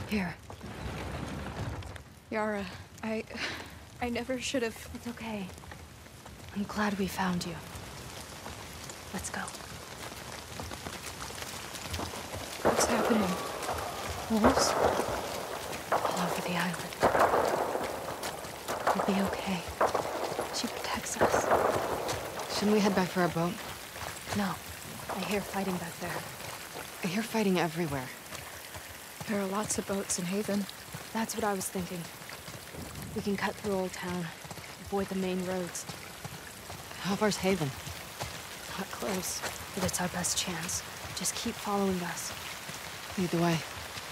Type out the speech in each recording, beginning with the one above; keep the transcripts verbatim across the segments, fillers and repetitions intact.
Here. Yara, I... I never should have... It's okay. I'm glad we found you. Let's go. What's happening? Wolves? All over the island. We'll be okay. She protects us. Shouldn't we head back for our boat? No. I hear fighting back there. I hear fighting everywhere. There are lots of boats in Haven. That's what I was thinking. We can cut through Old Town, avoid the main roads. How far's Haven? Not close, but it's our best chance. Just keep following us. Lead the way.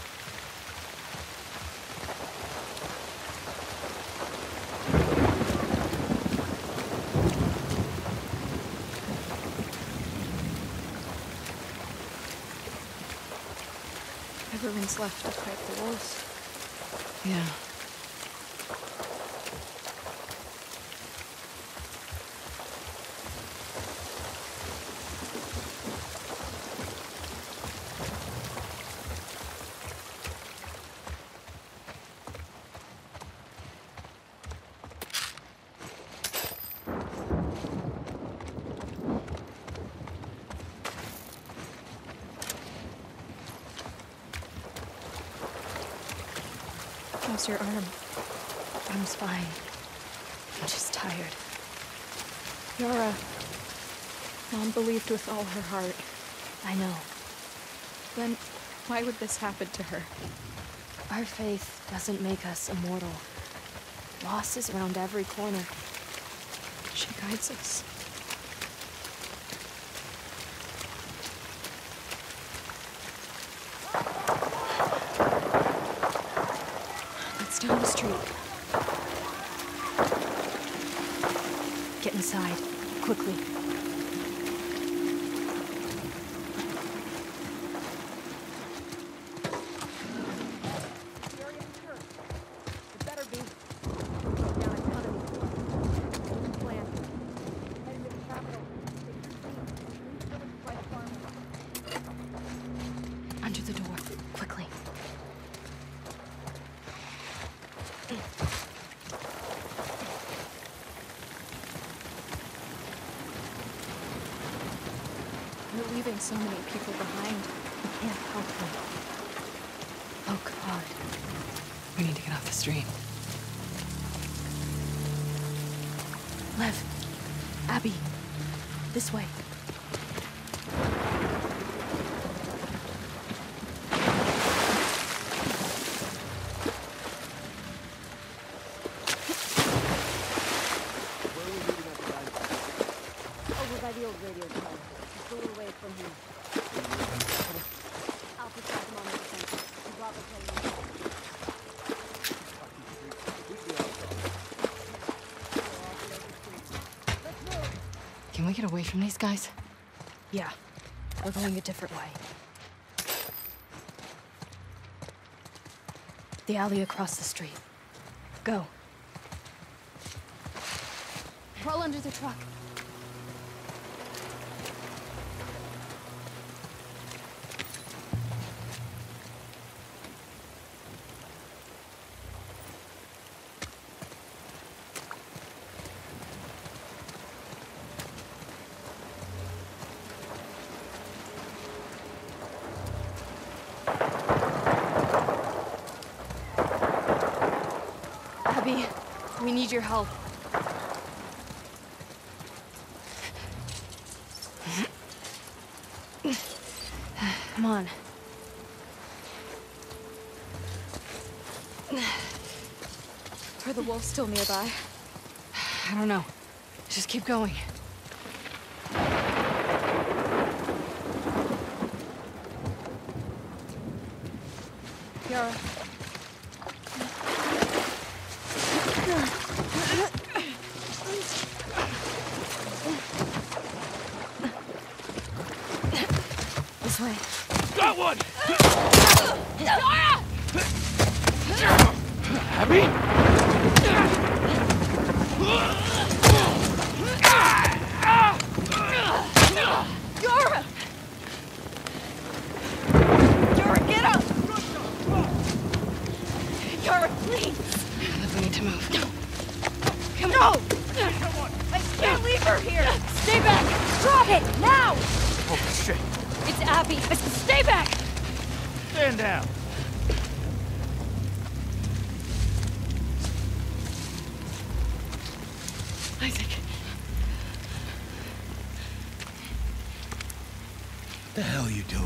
Everyone's left to fight the wolves. Yeah. How's your arm? Arm's fine. I'm just tired. Yara. Mom believed with all her heart. I know. Then, why would this happen to her? Our faith doesn't make us immortal. Loss is around every corner. She guides us. Let's down the street. Get inside, quickly. Under the door, quickly. We're leaving so many people behind. We can't help them. Oh, God. We need to get off the street. Lev. Abby. This way. Over by the old radio tower. Just a little way from here. Alpha shot him on the defense. He brought the plane. Can we get away from these guys? Yeah. We're going a different way. The alley across the street. Go. Crawl under the truck. Abby, we need your help. Come on. Are the wolves still nearby? I don't know. Just keep going. Yara. This way. Got one! Yara! Abby? Yara! Yara, get up! Abby! I said stay back! Stand down. Isaac. What the hell are you doing?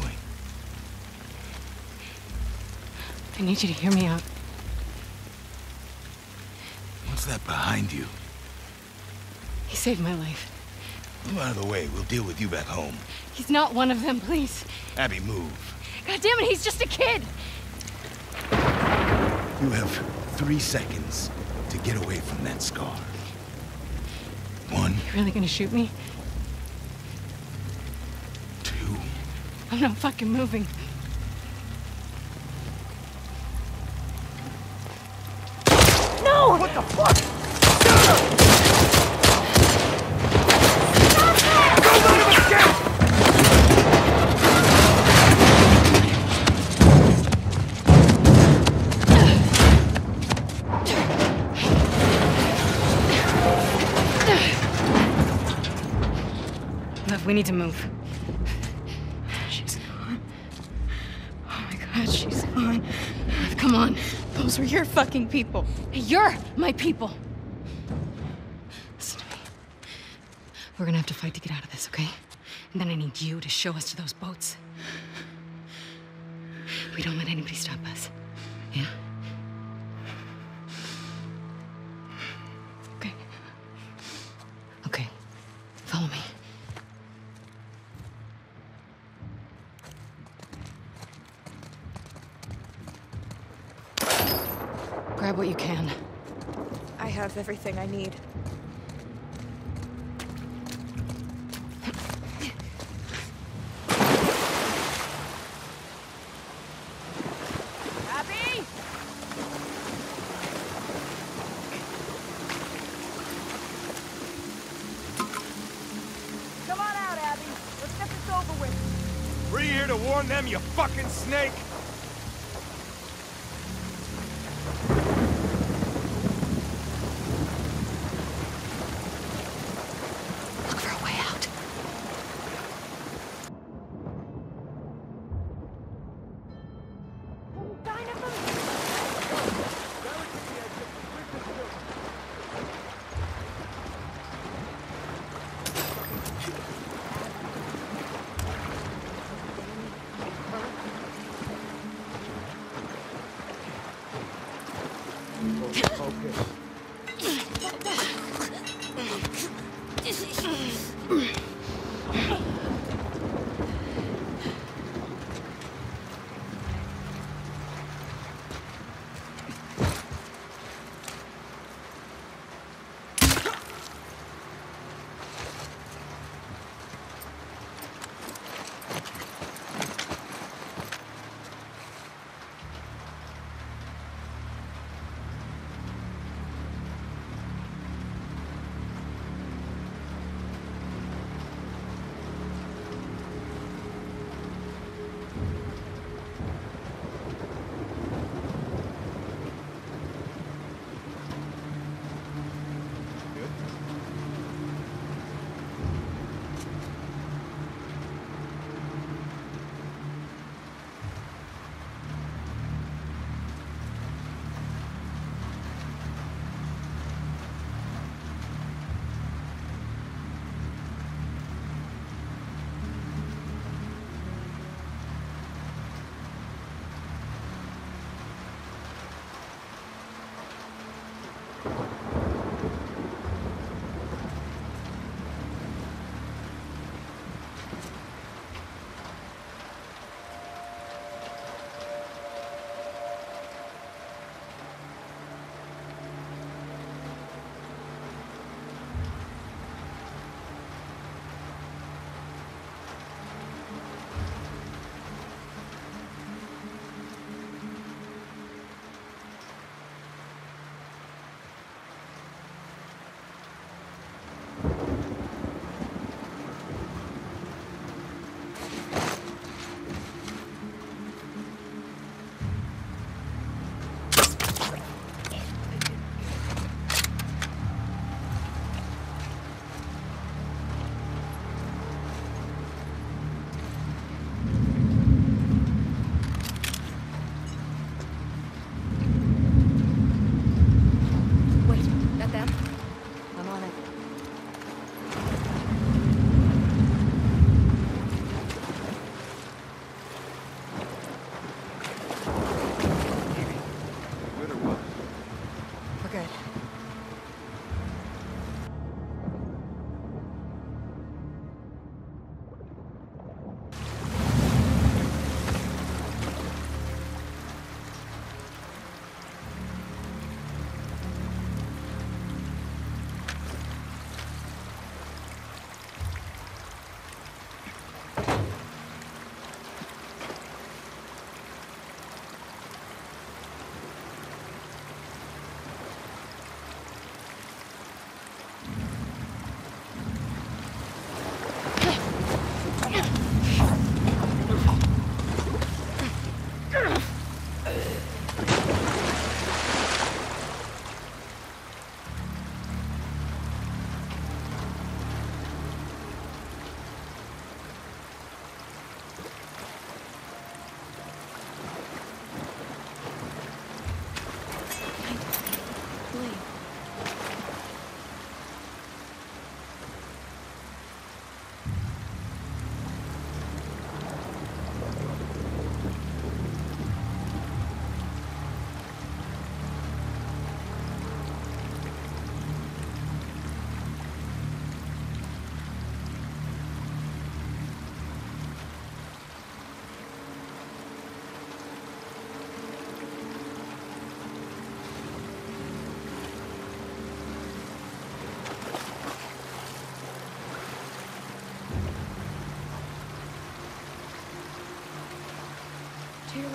I need you to hear me out. What's that behind you? He saved my life. Move out of the way. We'll deal with you back home. He's not one of them, please. Abby, move. God damn it, he's just a kid! You have three seconds to get away from that scar. One, You really gonna shoot me? two. I'm not fucking moving. No! What the fuck? Don't let him escape! Lev, we need to move. She's gone. Oh my god, she's gone. Lev, come on. Those were your fucking people. You're my people. Listen to me. We're gonna have to fight to get out of this, okay? And then I need you to show us to those boats. We don't let anybody stop us. Yeah? Okay. Okay. Follow me. Grab what you can. I have everything I need. Abby! Come on out, Abby. Let's get this over with. Were you here to warn them, you fucking snake? Look for a way out.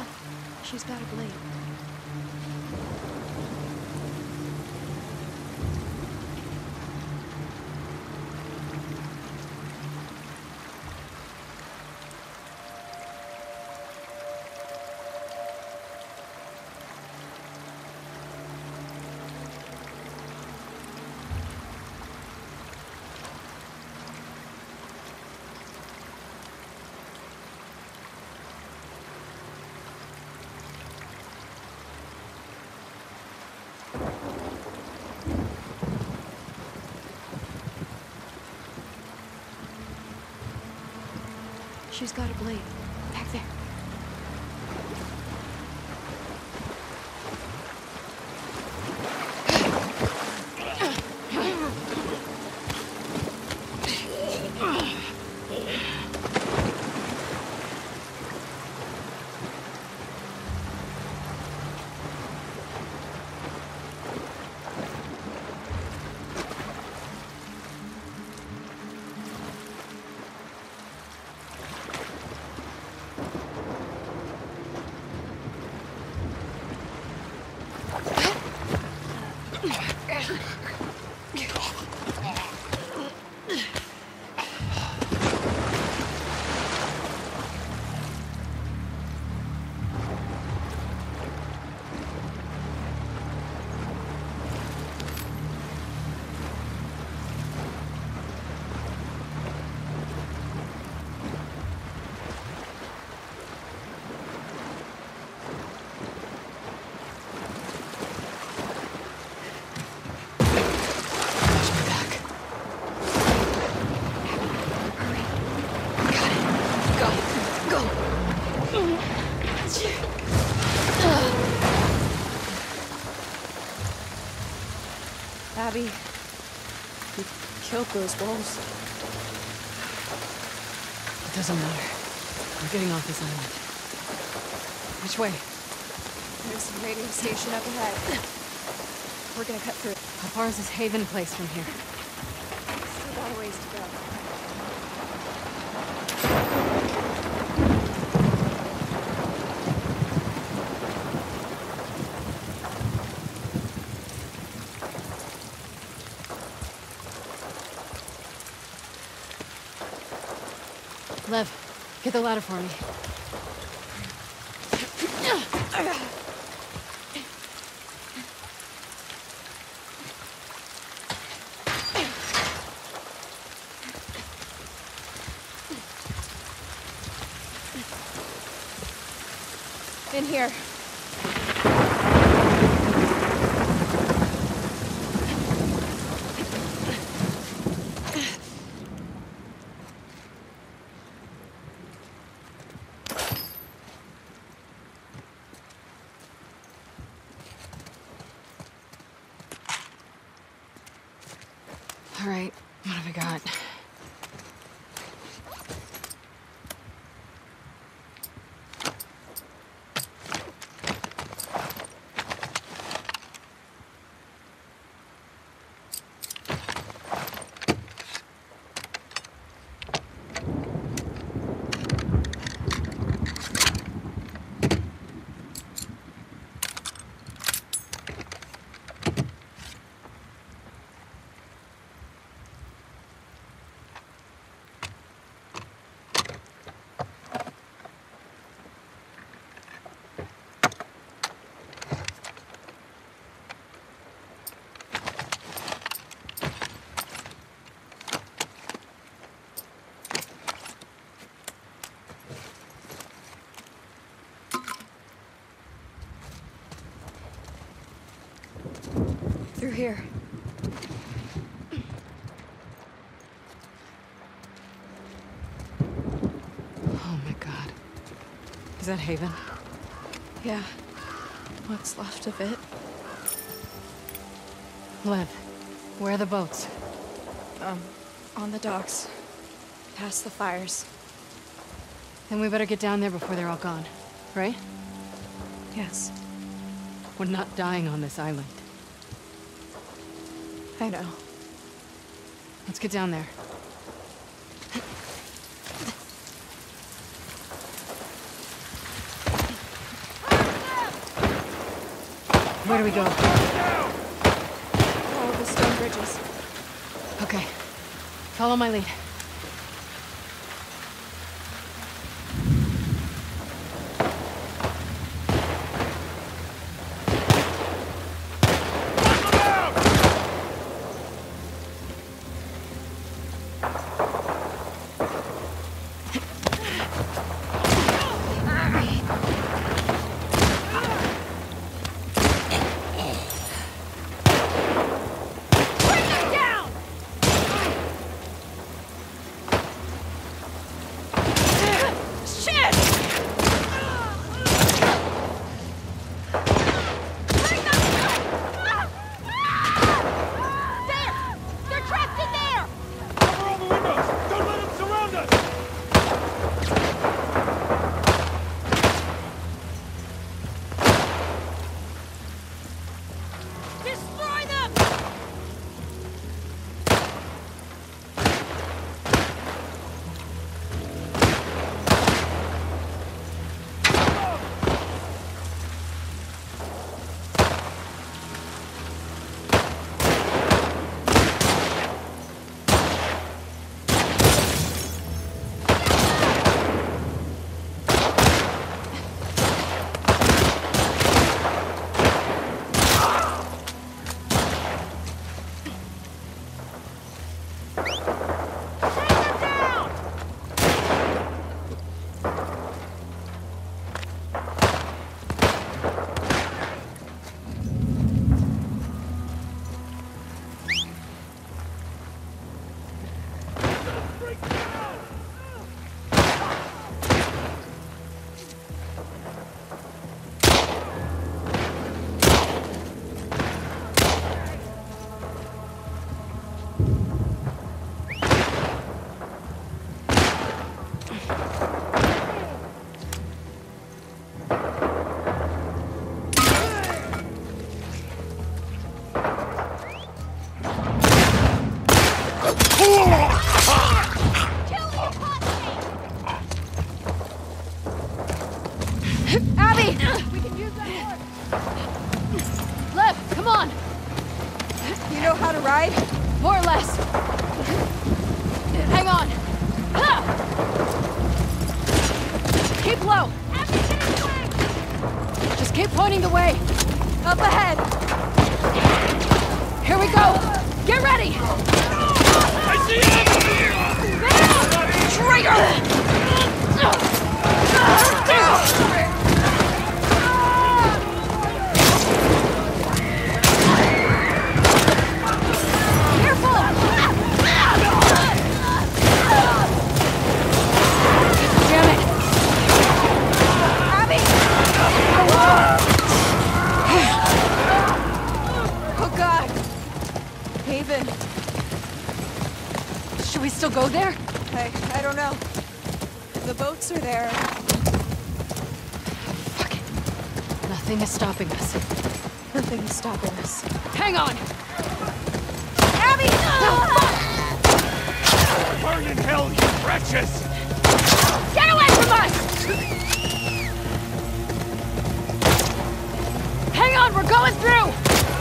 She's got a blade. She's got a blade. Back there. Abby, you killed those wolves. It doesn't matter. We're getting off this island. Which way? There's a radio station up ahead. We're gonna cut through. How far is this Haven place from here? Still got a ways to go. Lev, get the ladder for me. In here. All right, what have we got? Through here. Oh my god. Is that Haven? Yeah. What's left of it? Lev, where are the boats? Um, on the docks. Past the fires. Then we better get down there before they're all gone, right? Yes. We're not dying on this island. I know. Let's get down there. Where do we go? All of the stone bridges. Okay. Follow my lead. Abby! We can use that horse! Lev, come on! You know how to ride? More or less. Hang on. Ah! Keep low. Abby, get in the way! Just keep pointing the way. Up ahead. Here we go. Get ready! I see him! Traitor! Should we still go there? I, I don't know. The boats are there. Fuck it. Nothing is stopping us. Nothing is stopping us. Hang on! Abby! Oh, Burn in hell, you wretches! get away from us! Hang on, we're going through!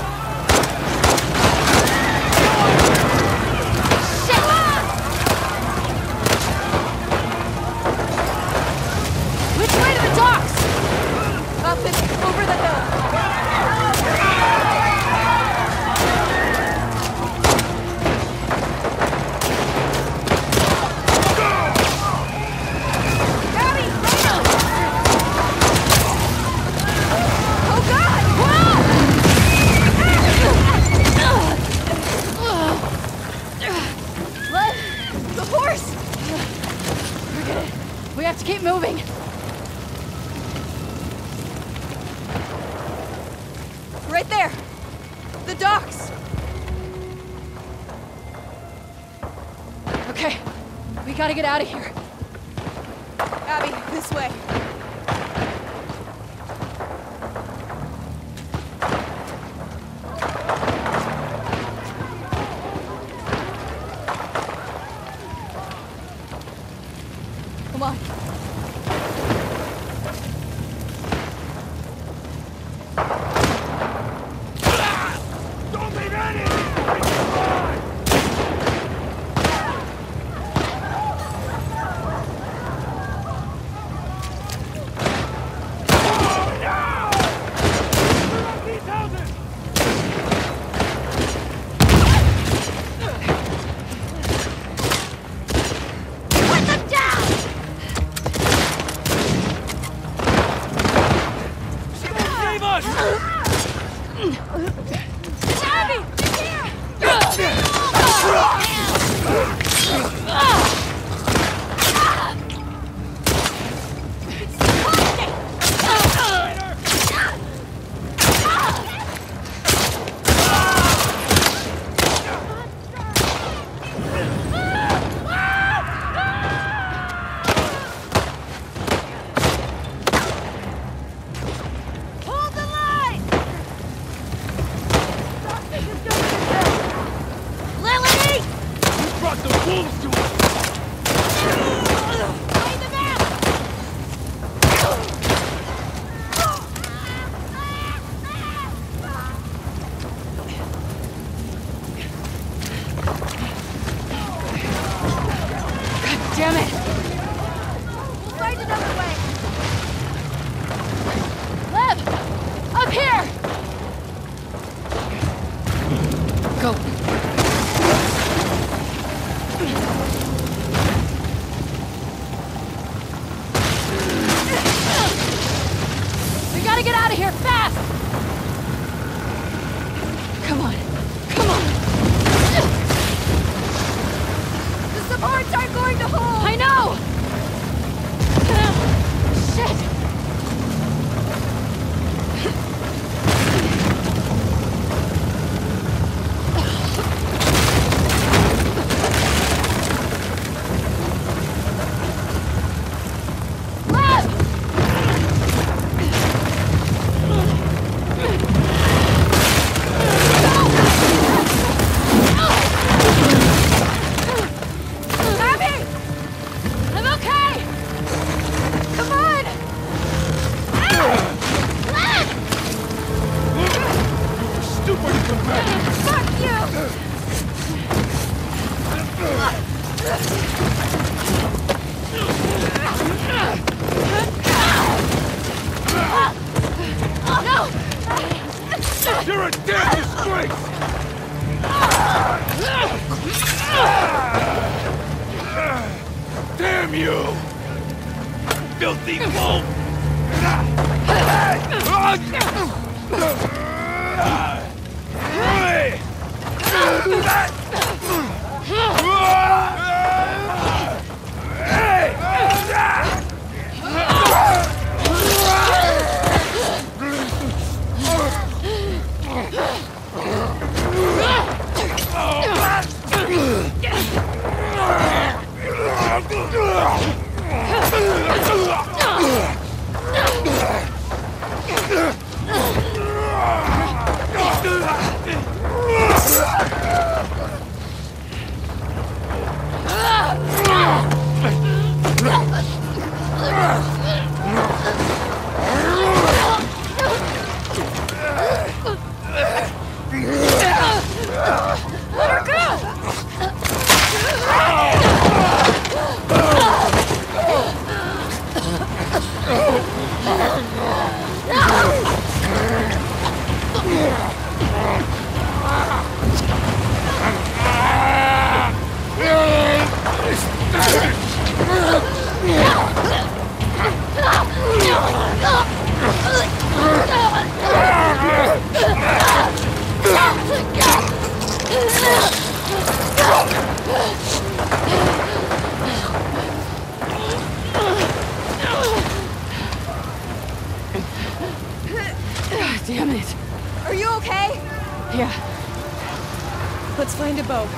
Up and over the hill. Abby, Rachel! Oh God! Whoa! Lev, the horse! Forget it. We have to keep moving. Right there! The docks! Okay, we gotta get out of here. Abby, this way. Come on. Save us! Abby! Here! Hold the line! Lily! You brought the wolves to us! Lay them out! Damn it! We'll find another way! Lev! Up here! Go. We gotta get out of here fast! Come on. Come on. The supports aren't going to hold! I know! Shit! Abby! I'm okay! Come on! Stupid companion! Fuck you! You're a damn disgrace! Damn you! Filthy wolf! Damn it. Are you okay? Yeah. Let's find a boat.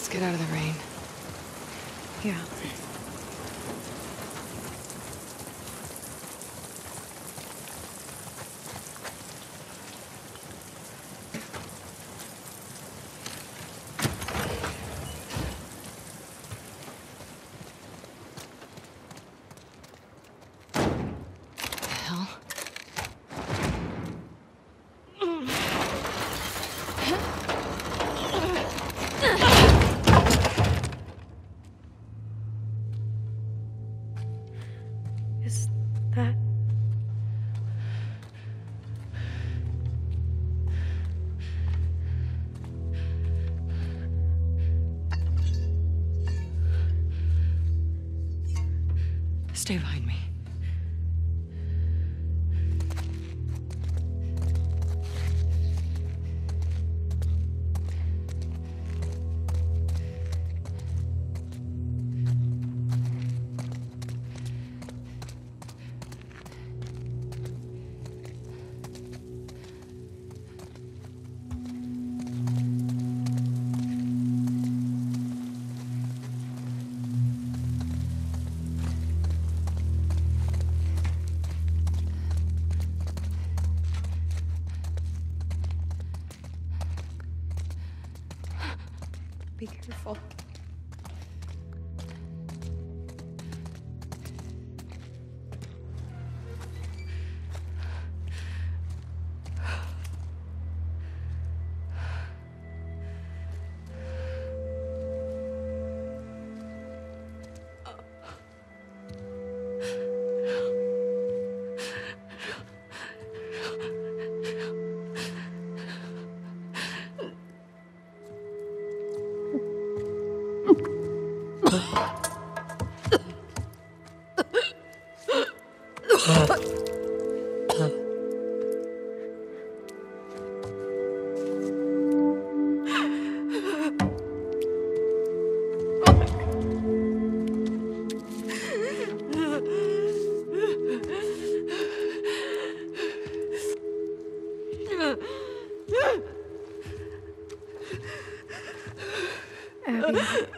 Let's get out of the rain. Yeah. Is that... Stay behind me. Be careful. Abby.